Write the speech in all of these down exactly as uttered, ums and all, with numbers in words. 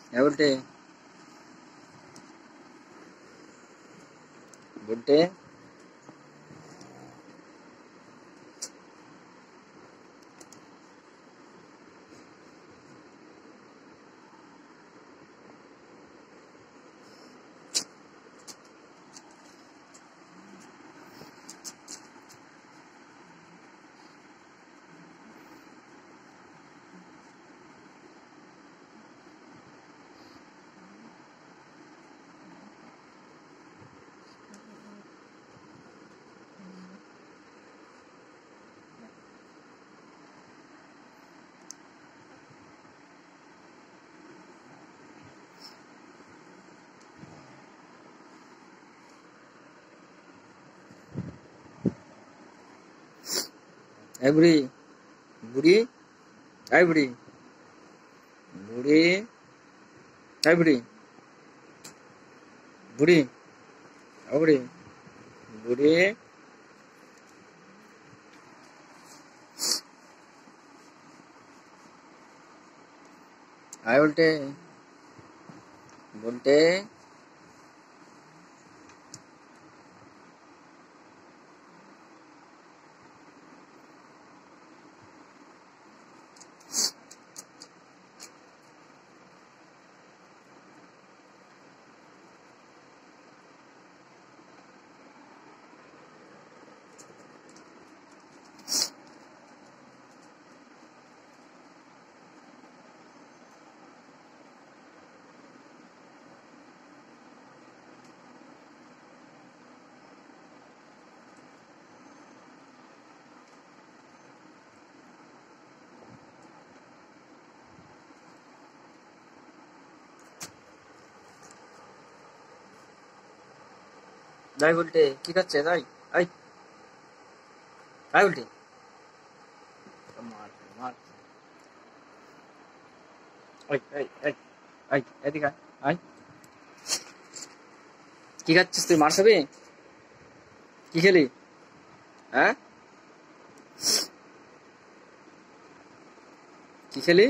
ఎవరిటే గుడ్డే every बुढ़ी आई बुढ़ी बुढ़ी आई बुढ़ी बुढ़ी आई बुढ़ी बुढ़ी आई उल्टे बोलते যাই বলতে কি খাচ্ছে যাই আই আই বলতে মার মার আই আই আই আই এদিকে আই কি খাচ্ছিস তুই মার খাবি কি খেলি হ্যাঁ কি খেলি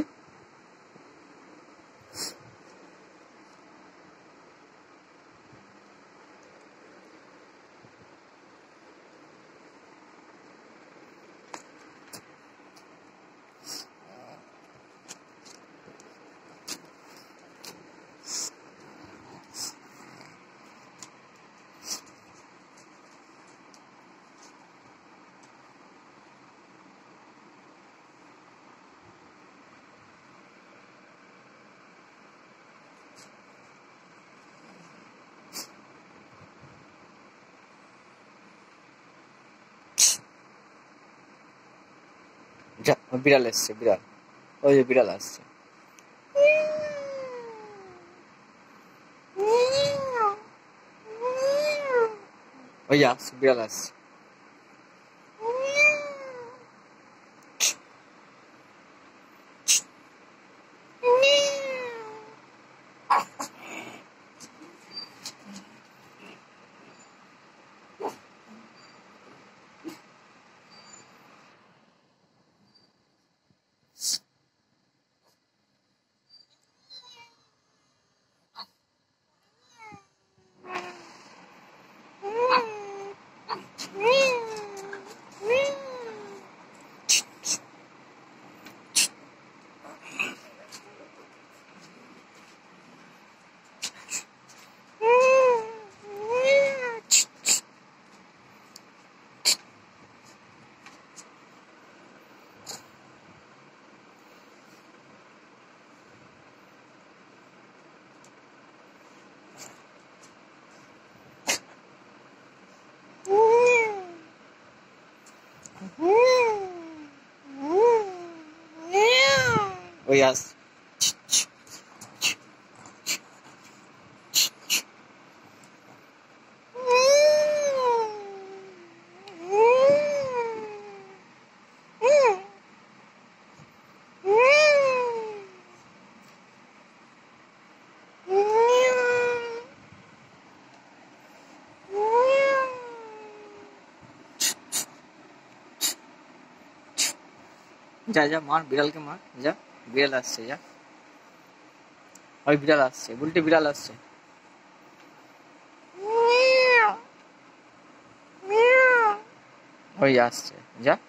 বিড়াল এসছে বিড়াল ওই যে বিড়াল আসছে ওই আসছে বিড়াল আসছে ওই আস जा जा मार बिड़ाल के मार जा बिड़ाल আসছে যা ওই বিড়াল আসছে, বুলটি বিড়াল আসছে। ওই আসছে, যা।